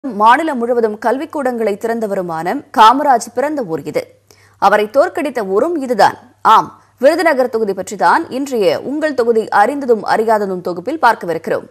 மாநிலம் முழுவதும் கல்விக்கூடங்களை திறந்தவருமான காமராஜ் பிறந்த ஊர் இது. அவரை தோற்கடித்த ஊரும் இதுதான். ஆம், விருதுநகர் தொகுதி பற்றிதான் இன்றைய உங்கள் தொகுதி அறிந்ததும் அறியாததும் தொகுப்பில் பார்க்கவிருக்கிறோம்.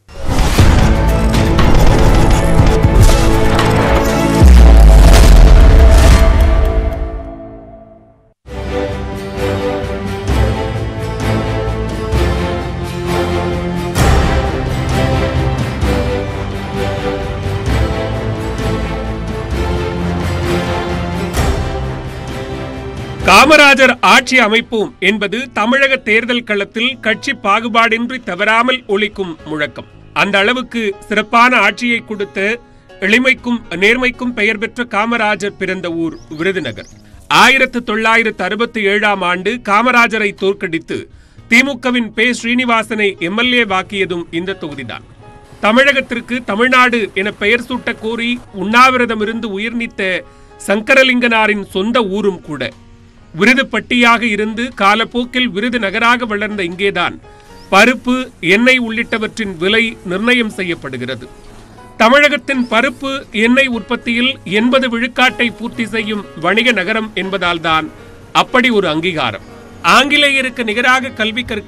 காமராஜர் ஆட்சி அமைப்போம் என்பது தமிழக தேர்தல் களத்தில் கட்சி பாகுபாடின்றி தவறாமல் ஒலிக்கும் முழக்கம். அந்த அளவுக்கு சிறப்பான ஆட்சியை கொடுத்த எளிமைக்கும் நேர்மைக்கும் பெயர் பெற்ற காமராஜர் பிறந்த ஊர் விருதுநகர். 1967ஆம் ஆண்டு காமராஜரை தோற்கடித்து திமுகவின் பே. ஸ்ரீனிவாசனை எம்எல்ஏ வாக்கியதும் இந்த தொகுதிதான். தமிழகத்திற்கு தமிழ்நாடு என பெயர் சூட்ட கோரி உண்ணாவிரதமிருந்து உயிர் நீத்த சங்கரலிங்கனாரின் சொந்த ஊரும் கூட. விருதுப்பட்டியாக இருந்து காலப்போக்கில் விருதுநகராக வளர்ந்த இங்கேதான் பருப்பு, எண்ணெய் உள்ளிட்டவற்றின் விலை நிர்ணயம் செய்யப்படுகிறது. தமிழகத்தின் பருப்பு, எண்ணெய் உற்பத்தியில் 80 விழுக்காட்டை பூர்த்தி செய்யும் வணிக நகரம் என்பதால்தான் அப்படி ஒரு அங்கீகாரம். ஆங்கிலேயருக்கு நிகராக கல்வி கற்க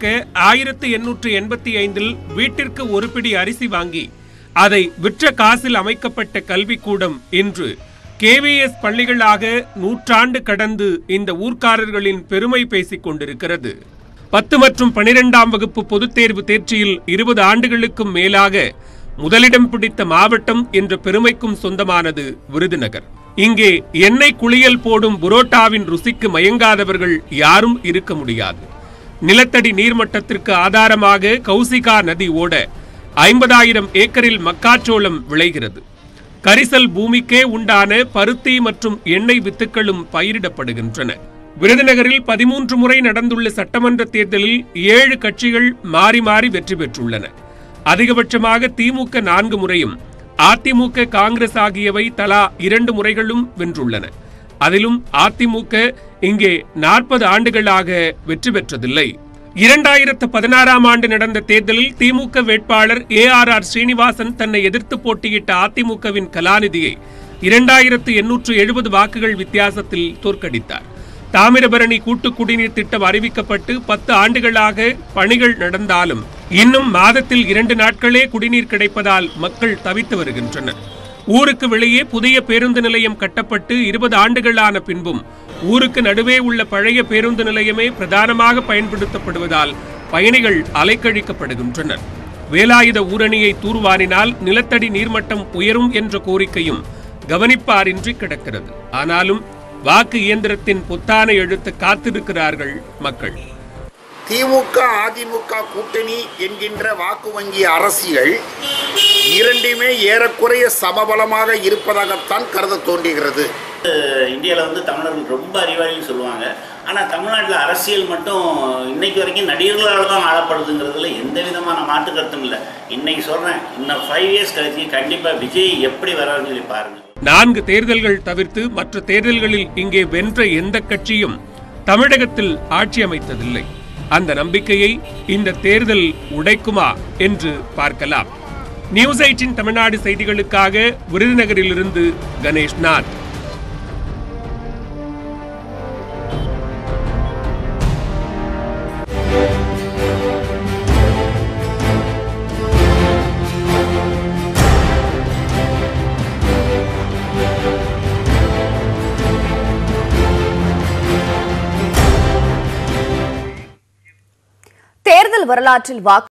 1885இல் வீட்டிற்கு ஒரு பிடி அரிசி வாங்கி அதை விற்ற காசில் அமைக்கப்பட்ட கல்விக்கூடம் இன்று KVS பள்ளிகளாக நூற்றாண்டு கடந்து இந்த ஊர்க்காரர்களின் பெருமை பேசிக் கொண்டிருக்கிறது. 10 மற்றும் 12ஆம் வகுப்பு பொதுத் தேர்வு தேர்ச்சியில் 20 ஆண்டுகளுக்கும் மேலாக முதலிடம் பிடித்த மாவட்டம் என்ற பெருமைக்கும் சொந்தமானது விருதுநகர். இங்கே எண்ணெய் குளியல் போடும் புரோட்டாவின் ருசிக்கு மயங்காதவர்கள் யாரும் இருக்க முடியாது. நிலத்தடி நீர்மட்டத்திற்கு ஆதாரமாக கௌசிகா நதி ஓட 50,000 ஏக்கரில் மக்காச்சோளம் விளைகிறது. கரிசல் பூமிக்கே உண்டான பருத்தி மற்றும் எண்ணெய் வித்துக்களும் பயிரிடப்படுகின்றன. விருதுநகரில் 13 முறை நடந்துள்ள சட்டமன்ற தேர்தலில் 7 கட்சிகள் மாறி மாறி வெற்றி பெற்றுள்ளன. அதிகபட்சமாக திமுக 4 முறையும் அதிமுக, காங்கிரஸ் ஆகியவை தலா 2 முறைகளும் வென்றுள்ளன. அதிலும் அதிமுக இங்கே 40 ஆண்டுகளாக வெற்றி பெற்றதில்லை. 2016ஆம் ஆண்டு நடந்த தேர்தலில் திமுக வேட்பாளர் ARR ஸ்ரீனிவாசன் தன்னை எதிர்த்து போட்டியிட்ட அதிமுகவின் கலாநிதியை 2870 வாக்குகள் வித்தியாசத்தில் தோற்கடித்தார். தாமிரபரணி கூட்டு குடிநீர் திட்டம் அறிவிக்கப்பட்டு 10 ஆண்டுகளாக பணிகள் நடந்தாலும் இன்னும் மாதத்தில் 2 நாட்களே குடிநீர் கிடைப்பதால் மக்கள் தவித்து வருகின்றனர். ஊருக்கு வெளியே புதிய பேருந்து நிலையம் கட்டப்பட்டு 20 ஆண்டுகளான பின்பும் ஊருக்கு நடுவே உள்ள பழைய பேருந்து நிலையமே பிரதானமாக பயன்படுத்தப்படுவதால் பயணிகள் அலைக்கழிக்கப்படுகின்றனர். வேலாயுத ஊரணியை தூர்வாரினால் நிலத்தடி நீர்மட்டம் உயரும் என்ற கோரிக்கையும் கவனிப்பாரின்றி கிடக்கிறது. ஆனாலும் வாக்கு இயந்திரத்தின் பொத்தானை எழுத்து காத்திருக்கிறார்கள் மக்கள். திமுக அதிமுக கூட்டணி என்கின்ற வாக்கு வங்கி அரசியல் இரண்டுமே ஏறக்குறைய சமபலமாக இருப்பதாகத்தான் கருத தோன்றுகிறது. இந்தியாவில் தமிழர்கள் ரொம்ப அறிவாளின்னு சொல்லுவாங்க. ஆனால் தமிழ்நாட்டில் அரசியல் மட்டும் இன்னைக்கு வரைக்கும் நடிகர்களால் தான் ஆளப்படுதுங்கிறதுல எந்த விதமான மாற்று கருத்தும் இல்லை. இன்னைக்கு சொல்கிறேன், இன்னும் 5 இயர்ஸ் கழிச்சு கண்டிப்பாக விஜய் எப்படி வர்றாருன்னு சொல்லி பாருங்க. 4 தேர்தல்கள் தவிர்த்து மற்ற தேர்தல்களில் இங்கே வென்ற எந்த கட்சியும் தமிழகத்தில் ஆட்சி அமைத்ததில்லை. அந்த நம்பிக்கையை இந்த தேர்தல் உடைக்குமா என்று பார்க்கலாம். நியூஸ் 8 தமிழ்நாடு செய்திகளுக்காக விருதுநகரிலிருந்து கணேஷ் நாத். தேர்தல் வரலாற்றில் வாக்கு